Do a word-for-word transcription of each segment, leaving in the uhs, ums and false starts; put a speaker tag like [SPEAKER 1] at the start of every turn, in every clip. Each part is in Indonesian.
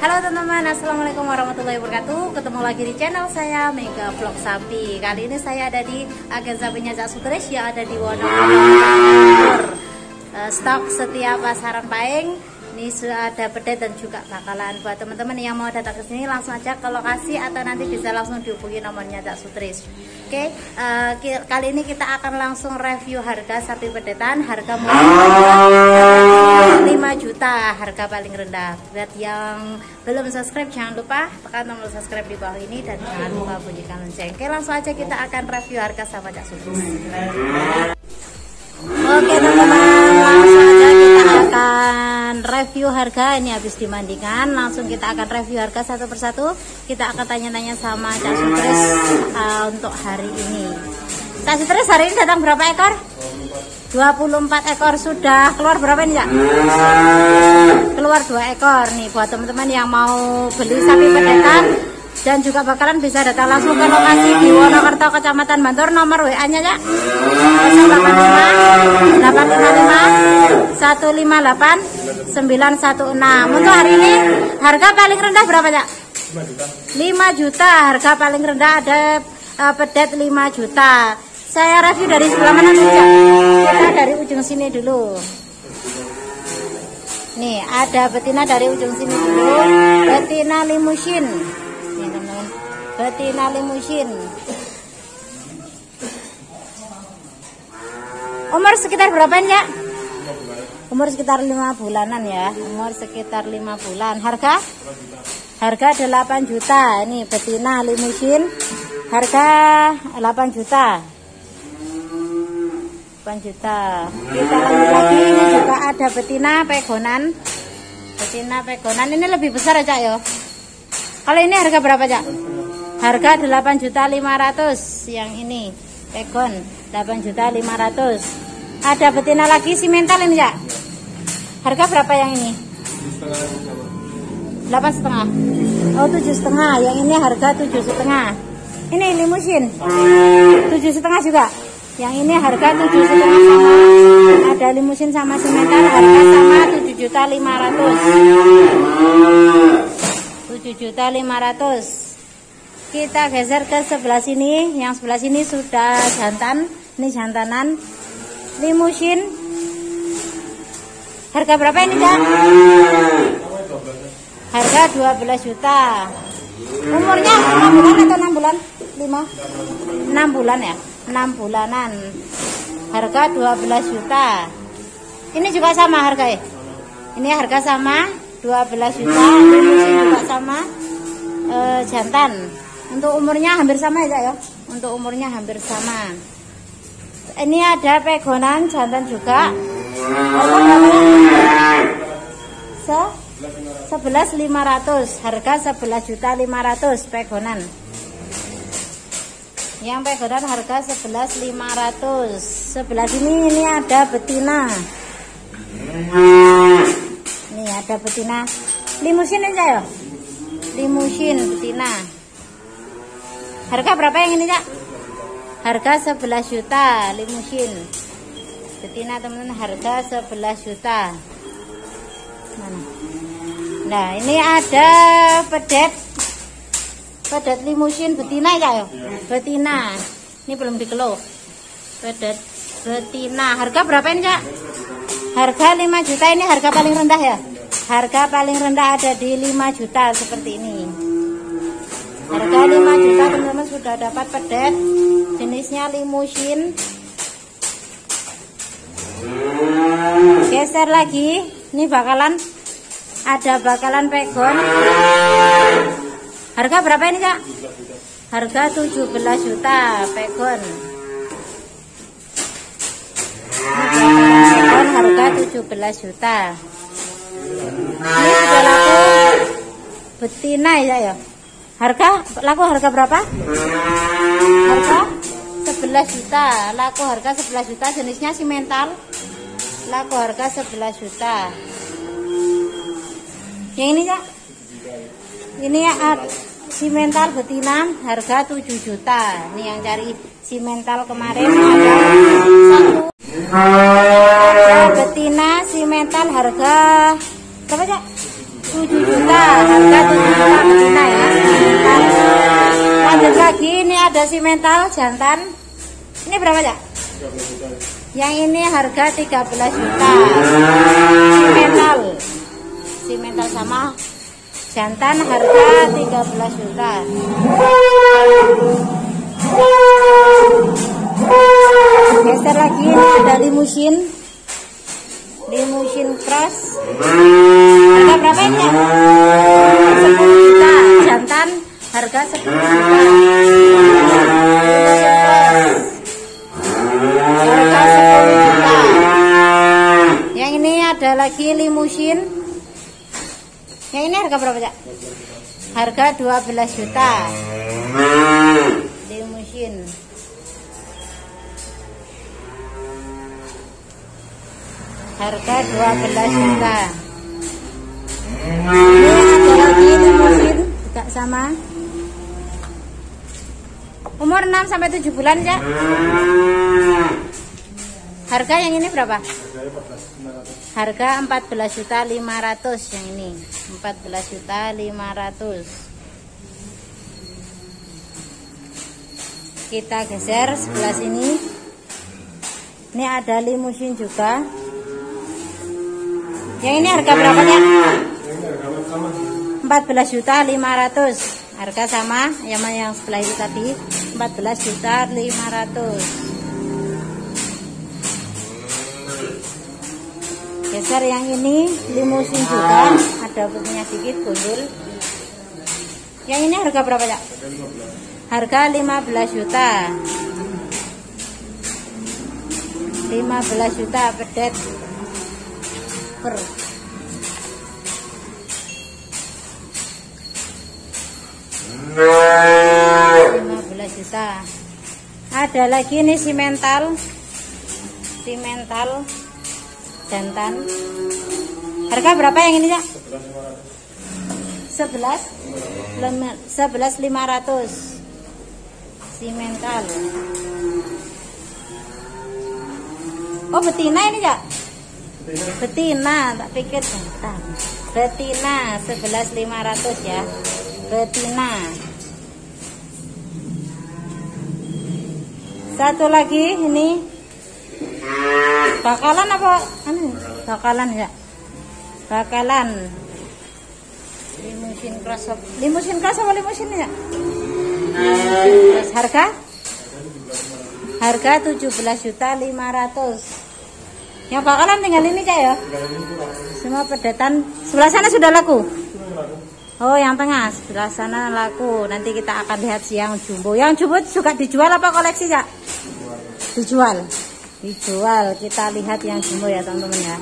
[SPEAKER 1] Halo teman-teman, assalamualaikum warahmatullahi wabarakatuh. Ketemu lagi di channel saya Mega Vlog Sapi. Kali ini saya ada di agen sapinya Cak Sutris yang ada di Wonosobo. Stok setiap pasaran Paing. Ini sudah ada pedet dan juga bakalan. Buat teman-teman yang mau datang ke sini langsung aja ke lokasi atau nanti bisa langsung dihubungi nomornya Cak Sutris. Oke, uh, kali ini kita akan langsung review harga sapi pedetan. Harga mulai lima juta, harga paling rendah. Buat yang belum subscribe jangan lupa tekan tombol subscribe di bawah ini dan jangan lupa bunyikan lonceng. Oke, langsung aja kita akan review harga sama Cak Sutris. Oke teman-teman, langsung aja kita akan review harga. Ini habis dimandikan, langsung kita akan review harga satu persatu. Kita akan tanya-tanya sama Cak Sutris uh, untuk hari ini. Cak Sutris hari ini datang berapa ekor? dua puluh empat ekor. Sudah keluar berapa ini Cak? Keluar dua ekor nih. Buat teman-teman yang mau beli sapi pedetan dan juga bakalan bisa datang langsung ke lokasi di Wonokerto, Kecamatan Bantur. Nomor W A-nya ya nol delapan lima delapan lima lima satu lima delapan sembilan satu enam. Untuk hari ini harga paling rendah berapa ya? lima juta. Harga paling rendah ada uh, pedet lima juta. Saya review dari sebelah mana nih ya? Kita dari ujung sini dulu. Nih ada betina dari ujung sini dulu. Betina limusin. Nih teman-teman, betina limusin. Umur sekitar berapa ya? Umur sekitar lima bulanan ya. Umur sekitar lima bulan. Harga? Harga delapan juta. Ini betina limusin. Harga delapan juta. delapan juta. Kita lanjut lagi. Ini juga ada betina pegonan. Betina pegonan ini lebih besar aja ya. Kalau ini harga berapa Cak? Harga delapan juta lima ratus. Yang ini pegon delapan juta lima ratus. Ada betina lagi simental ini Cak. Harga berapa yang ini? delapan setengah. Oh tujuh setengah. Yang ini harga tujuh setengah. Ini limusin tujuh setengah juga. Yang ini harga tujuh setengah sama. Ada limusin sama simental harga sama tujuh juta lima ratus. tujuh juta lima ratus. Kita geser ke sebelah sini. Yang sebelah sini sudah jantan. Ini jantanan limusin. Harga berapa ini Cak? Harga dua belas juta. Umurnya enam bulan atau enam bulan? lima? enam bulan ya? enam bulanan. Harga dua belas juta. Ini juga sama harga ya? Ini harga sama dua belas juta. Limusin juga sama e, jantan. Untuk umurnya hampir sama ya, ya. Untuk umurnya hampir sama. Ini ada pegonan jantan juga. Harga berapa? Se sebelas lima ratus. Harga sebelas juta lima ratus pegonan. Yang pegonan harga sebelas lima ratus. Sebelah sini ini ada betina. Nih ada betina limusin aja ya. Limusin betina. Harga berapa yang ini Cak? Harga sebelas juta limusin. Betina teman-teman harga sebelas juta. Mana? Nah, ini ada pedet. Pedet limusin betina ya, betina. Ini belum dikelo. Pedet betina. Harga berapa ini Cak? Harga lima juta. Ini harga paling rendah ya. Harga paling rendah ada di lima juta seperti ini. Harga lima juta teman-teman sudah dapat pedet. Jenisnya limusin. Geser lagi. Ini bakalan ada bakalan pegon. Harga berapa ini Cak? Harga tujuh belas juta pegon. Pegon harga tujuh belas juta. Ini sudah laku betina ya ya. Harga laku harga berapa? Harga sebelas juta. Laku harga sebelas juta. Jenisnya simental. Laku harga sebelas juta. Yang ini Cak? Ini ya simental betina harga tujuh juta. Ini yang cari simental kemarin ada satu. Ada betina simental harga berapa Cak? tujuh juta, harga tujuh juta betina ya. Lanjut lagi, ini ada simental jantan. Ini berapa ya? Yang ini harga tiga belas juta. Simental. Simental sama jantan harga tiga belas juta. Geser lagi, ini ada limusin. Limusin cross. Harga berapa ini ya? sepuluh juta. Jantan harga sepuluh juta. Harga sepuluh juta. Yang ini ada lagi limusin. Yang ini harga berapa ya? Harga dua belas juta. Limusin. Harga dua belas juta. Ini ada lagi limusin juga sama. Umur enam sampai tujuh bulan ya. Harga yang ini berapa? Harga empat belas juta lima ratus yang ini. empat belas juta lima ratus. Kita geser sebelah sini. Ini ada limusin juga. Yang ini harga berapa ya? empat belas juta lima ratus. Harga sama yang yang sebelah itu tadi, empat belas juta lima ratus. Geser yang ini limusin juga, ada putihnya dikit gundul. Yang ini harga berapa ya? Harga lima belas juta. lima belas juta pedet. Per. lima belas juta. Ada lagi nih simental. Simental jantan. Harga berapa yang ini ya? sebelas sebelas lima ratus. Simental. Oh betina ini ya? Betina, tak pikir jantan. Betina sebelas lima ratus ya. Betina. Satu lagi ini bakalan apa? Anu, bakalan ya. Bakalan. Limusin cross. Limusin cross apa limusin ya? Terus harga? Harga tujuh belas juta lima ratus. Yang bakalan tinggal ini Cak ya? Semua pedetan. Sebelah sana sudah laku? Oh yang tengah, sebelah sana laku. Nanti kita akan lihat siang jumbo. Yang jumbo suka dijual apa koleksi Cak? Dijual. Dijual. Kita lihat yang jumbo ya teman-teman ya.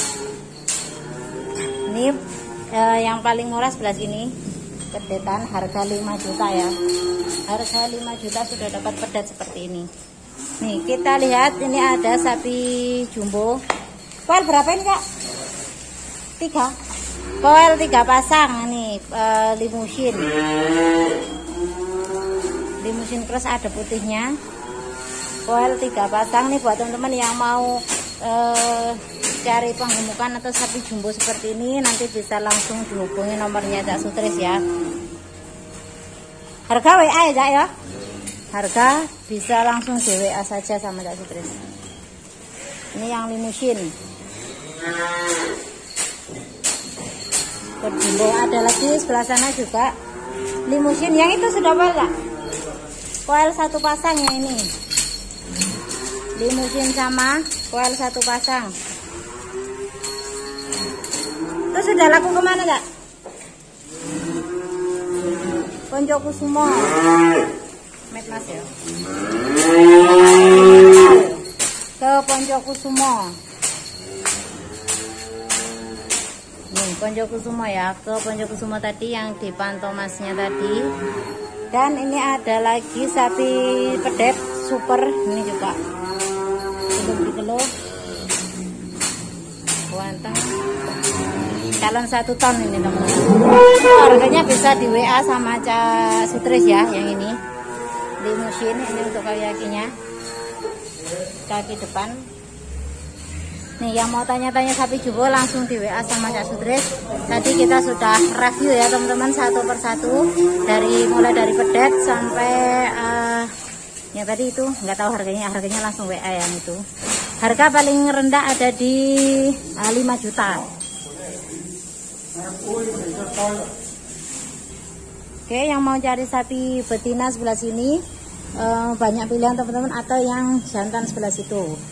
[SPEAKER 1] Ini eh, yang paling murah sebelah sini. Pedetan harga lima juta ya. Harga lima juta sudah dapat pedet seperti ini. Nih kita lihat ini ada sapi jumbo. Koel berapa ini Kak? Tiga. Koel tiga pasang nih e, limusin. Limusin cross ada putihnya. Koel tiga pasang nih buat teman-teman yang mau e, cari penggemukan atau sapi jumbo seperti ini, nanti bisa langsung dihubungi nomornya Cak Sutris ya. Harga W A ya Cak ya? Harga bisa langsung di W A saja sama Cak Sutris. Ini yang limusin. Jumbo ada lagi sebelah sana juga limusin. Yang itu sudah banyak. Koel satu pasang yang ini. Limusin sama koel satu pasang. Itu sudah laku kemana Kak? Poncokusumo. Met Mas ya. Ke Poncokusumo. Nih Poncokusumo ya, ke Poncokusumo tadi yang di pantau Masnya tadi. Dan ini ada lagi sapi pedet super ini juga. Belum digeluh. Wanteng. Calon satu ton ini teman-teman. Harganya bisa di W A sama Cak Sutris ya yang ini. Limusin ini untuk kaki kakinya, kaki depan. Nih yang mau tanya-tanya sapi jumbo langsung di W A sama Cak Sutris. Tadi kita sudah review ya teman-teman satu persatu, dari mulai dari pedet sampai uh, yang tadi itu nggak tahu harganya, harganya langsung W A yang itu. Harga paling rendah ada di uh, lima juta. Oke, yang mau cari sapi betina sebelah sini uh, banyak pilihan teman-teman, atau yang jantan sebelah situ.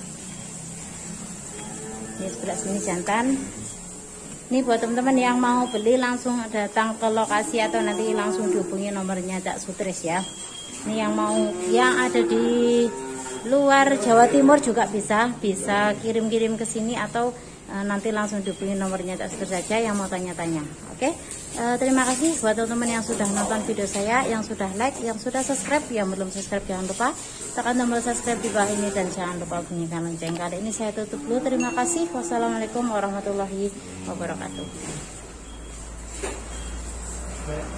[SPEAKER 1] Ini sebelah sini jantan. Ini buat teman-teman yang mau beli langsung datang ke lokasi atau nanti langsung dihubungi nomornya Cak Sutris ya. Ini yang mau yang ada di luar Jawa Timur juga bisa bisa kirim-kirim ke sini, atau e, nanti langsung dihubungi nomornya Cak Sutris saja yang mau tanya-tanya. Oke, e, terima kasih buat teman-teman yang sudah nonton video saya, yang sudah like, yang sudah subscribe. Yang belum subscribe jangan lupa tekan tombol subscribe di bawah ini, dan jangan lupa bunyikan lonceng. Kali ini saya tutup dulu. Terima kasih. Wassalamualaikum warahmatullahi wabarakatuh.